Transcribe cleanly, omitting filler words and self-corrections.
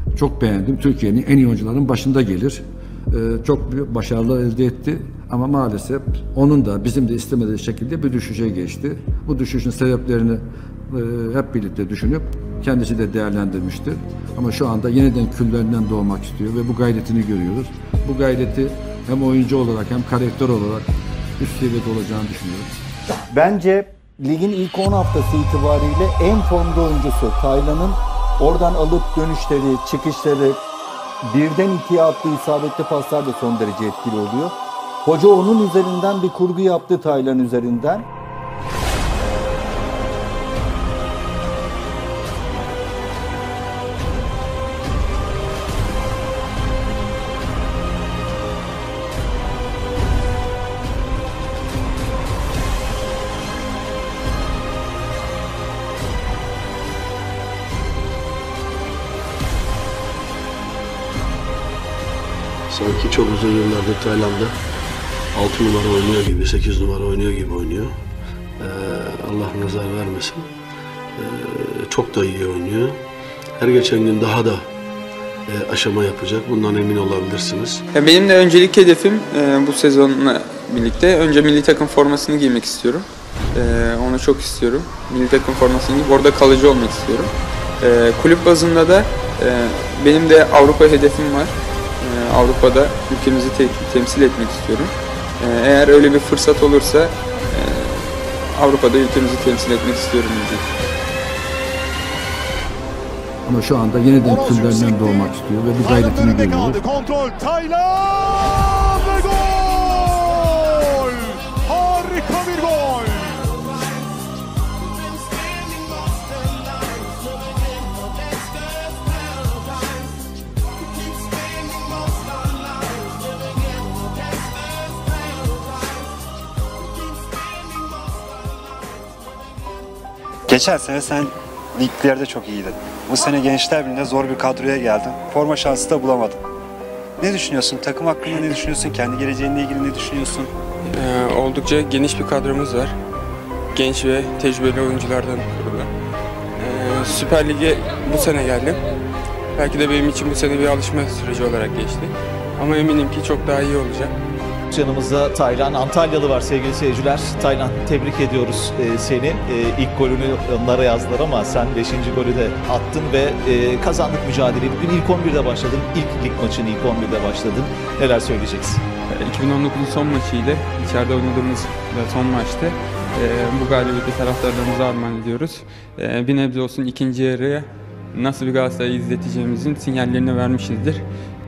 Çok beğendim. Türkiye'nin en iyi oyuncuların başında gelir. Çok büyük başarılar elde etti. Ama maalesef onun da bizim de istemediği şekilde bir düşüşe geçti. Bu düşüşün sebeplerini hep birlikte düşünüp kendisi de değerlendirmiştir. Ama şu anda yeniden küllerinden doğmak istiyor ve bu gayretini görüyoruz. Bu gayreti hem oyuncu olarak hem karakter olarak üst seviyede olacağını düşünüyorum. Bence ligin ilk 10 haftası itibariyle en formda oyuncusu. Taylan'ın oradan alıp dönüşleri, çıkışları, birden ikiye attığı isabetli paslar da son derece etkili oluyor. Hoca onun üzerinden bir kurgu yaptı, Taylan üzerinden. Sanki çok uzun yıllardır Tayland'da 6 numara oynuyor gibi, 8 numara oynuyor gibi oynuyor. Allah nazar vermesin. Çok da iyi oynuyor. Her geçen gün daha da aşama yapacak. Bundan emin olabilirsiniz. Benim de öncelik hedefim bu sezonla birlikte önce milli takım formasını giymek istiyorum. Onu çok istiyorum. Milli takım formasını giyip orada kalıcı olmak istiyorum. Kulüp bazında da benim de Avrupa hedefim var. Avrupa'da ülkemizi temsil etmek istiyorum. Eğer öyle bir fırsat olursa Avrupa'da ülkemizi temsil etmek istiyorum. Ama şu anda yeniden küllerinden doğmak istiyor ve bu gayretini görüyoruz. Kontrol Taylan ve gol! Harika bir gol! Geçen sene sen liglerde çok iyiydin. Bu sene Gençler Birliği'nde zor bir kadroya geldin. Forma şansı da bulamadın. Ne düşünüyorsun? Takım hakkında ne düşünüyorsun? Kendi geleceğinle ilgili ne düşünüyorsun? Oldukça geniş bir kadromuz var. Genç ve tecrübeli oyunculardan kurulu. Süper Lig'e bu sene geldim. Belki de benim için bu sene bir alışma süreci olarak geçti. Ama eminim ki çok daha iyi olacak. Yanımızda Taylan Antalyalı var sevgili seyirciler. Taylan, tebrik ediyoruz seni. İlk golünü onlara yazdılar ama sen 5. golü de attın ve kazandık mücadeleyi. Bugün ilk 11'de başladın. İlk lig maçını ilk 11'de başladın. Neler söyleyeceksin? 2019'un son maçıydı. İçeride oynadığımız son maçtı. Bu galibiyeti taraftarlarımıza armağan ediyoruz. Bir nebze olsun ikinci yarıya nasıl bir Galatasaray'ı izleteceğimizin sinyallerini vermişizdir.